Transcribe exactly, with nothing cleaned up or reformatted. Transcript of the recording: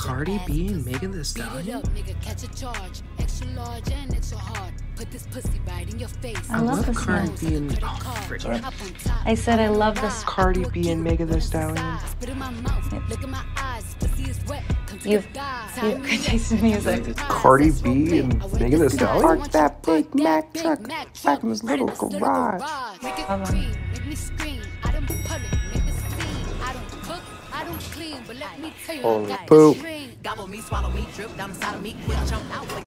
Cardi B and Megan Thee Stallion? I I love love this Cardi song. B and oh, frick. I said I love this. Cardi B and Megan Thee Stallion. You've you've good taste in music. Cardi B and Megan Thee Stallion? Park that Big Mac truck back in this little garage. Love 'em. Holy poop. Gobble me, swallow me, drip down the side of me, quick jump out.